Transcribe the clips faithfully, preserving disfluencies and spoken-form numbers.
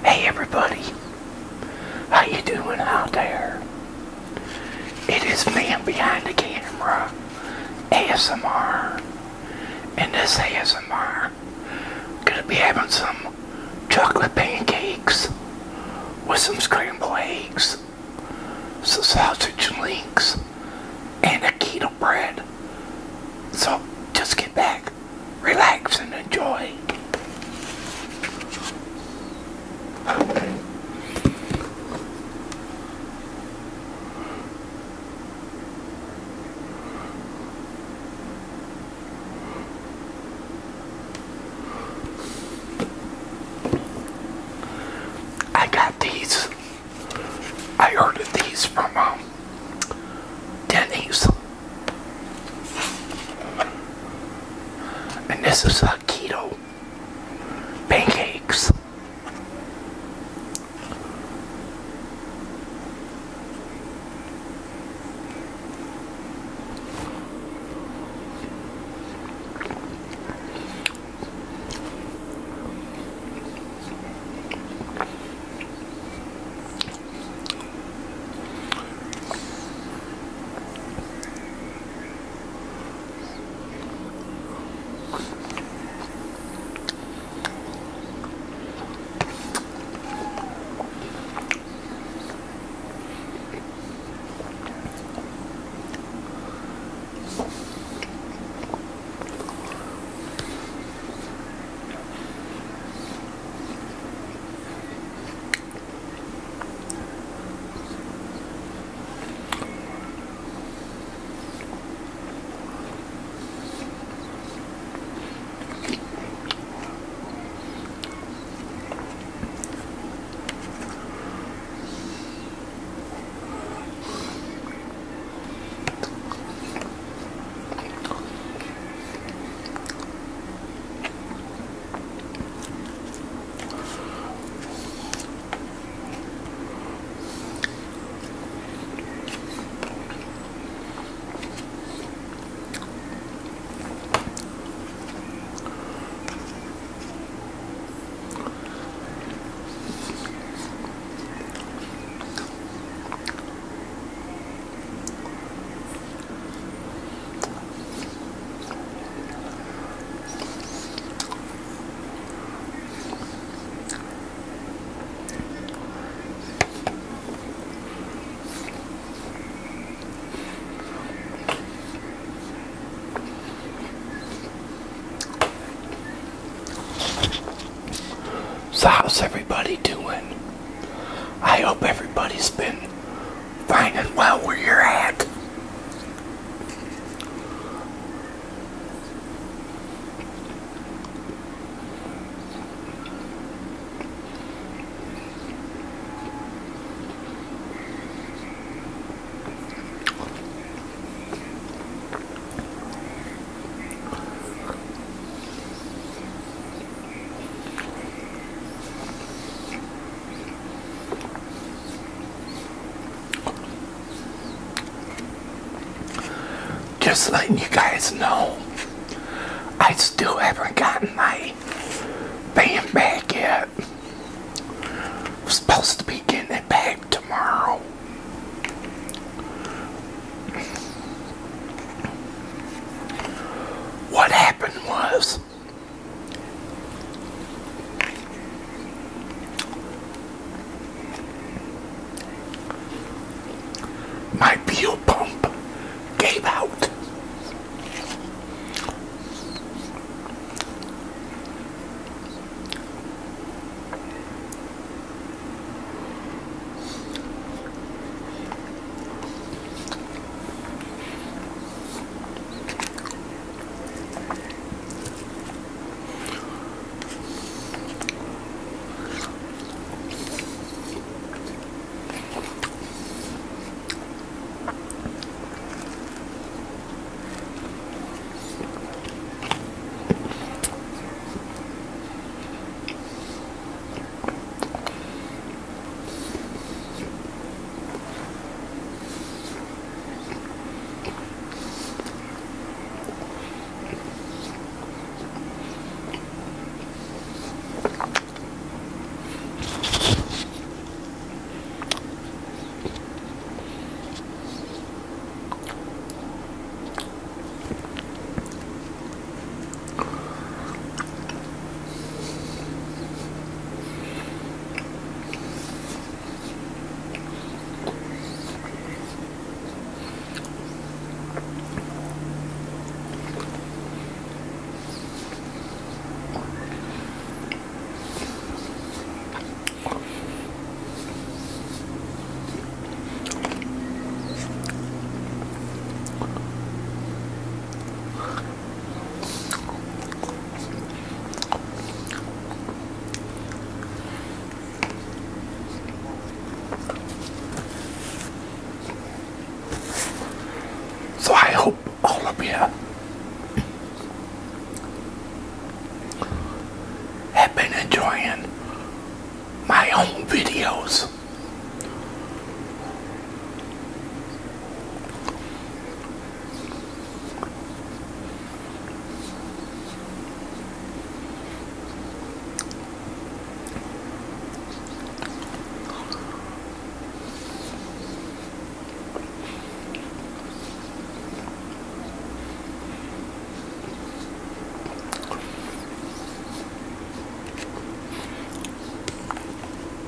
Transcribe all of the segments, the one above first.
Hey everybody, how you doing out there? It is Man Behind the Camera, A S M R. In this A S M R, gonna be having some chocolate pancakes with some scrambled eggs, some sausage links, and a keto bread. So just get back, relax, and enjoy. I got these. I ordered these from um, Denny's. And this is a keto pancakes. So how's everybody doing? I hope everybody's been fine and well where you're at. Just letting you guys know, I still haven't gotten my van back yet. I'm supposed to be getting it back tomorrow. What happened was, my fuel pump gave out.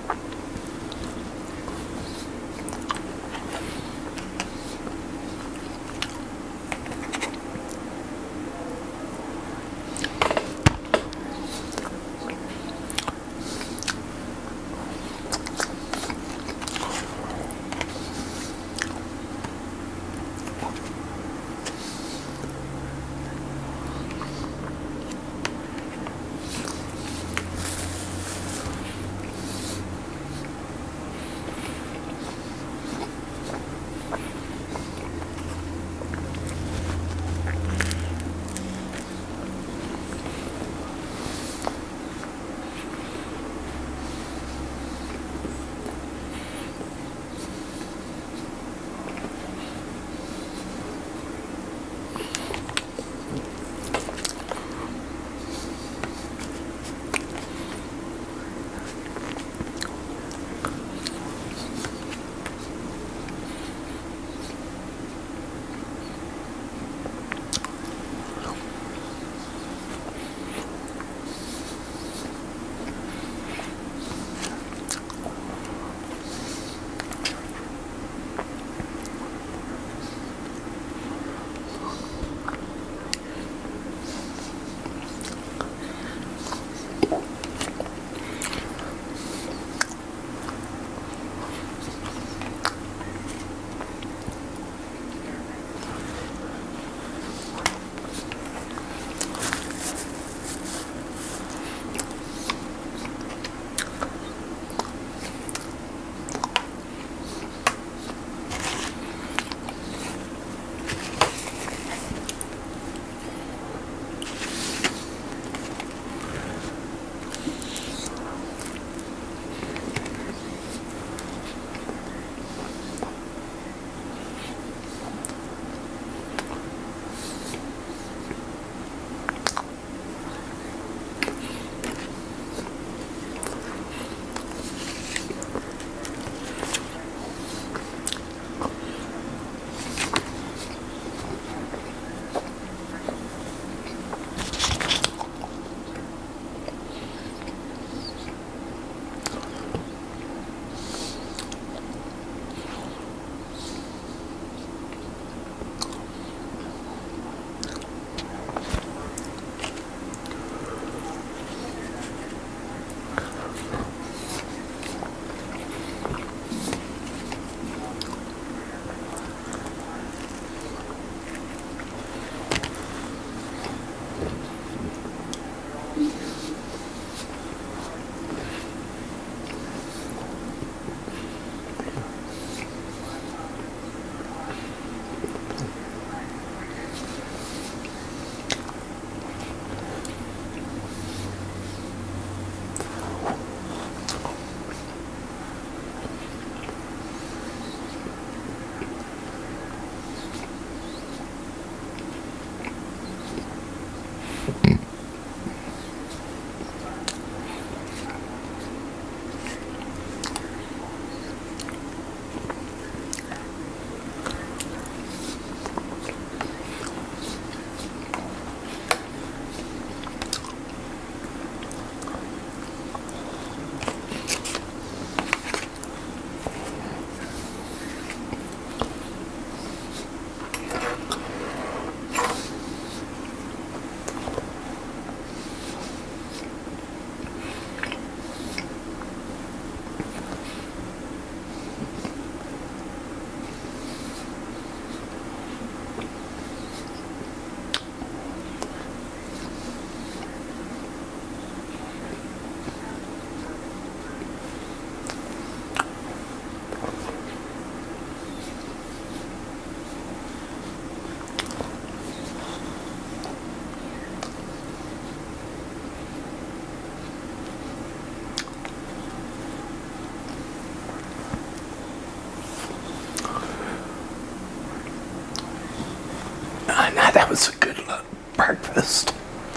That was a good look breakfast.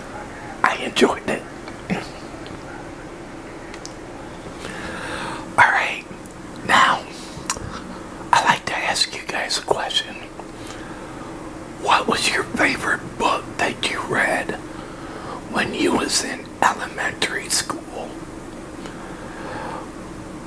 I enjoyed it. Alright, now I like to ask you guys a question. What was your favorite book that you read when you was in elementary school?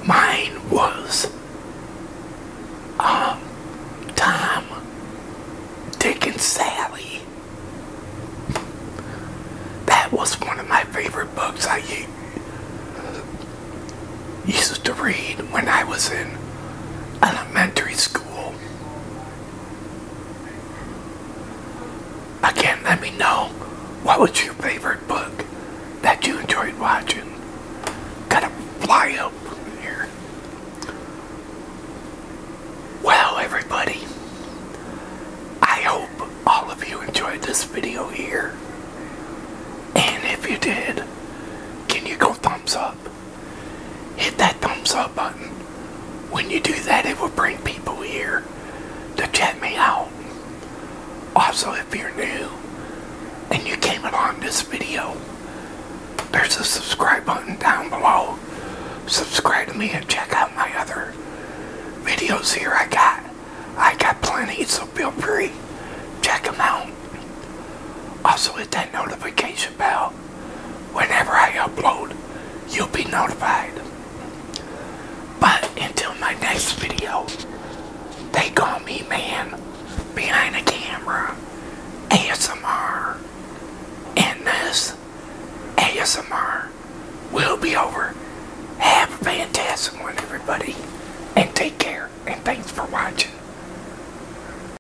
to read when I was in elementary school. Again, let me know what was your favorite book that you enjoyed watching. Gotta fly up here. Well, everybody, I hope all of you enjoyed this video here. And if you did, can you go thumbs up? Hit that thumbs up button. When you do that, it will bring people here to check me out. Also, if you're new and you came along this video, there's a subscribe button down below. Subscribe to me and check out my other videos here I got. I got plenty, so feel free. Check them out. Also hit that notification bell. Whenever I upload, you'll be notified. But until my next video, they call me Man Behind the Camera A S M R. And this A S M R will be over. Have a fantastic one, everybody. And take care. And thanks for watching.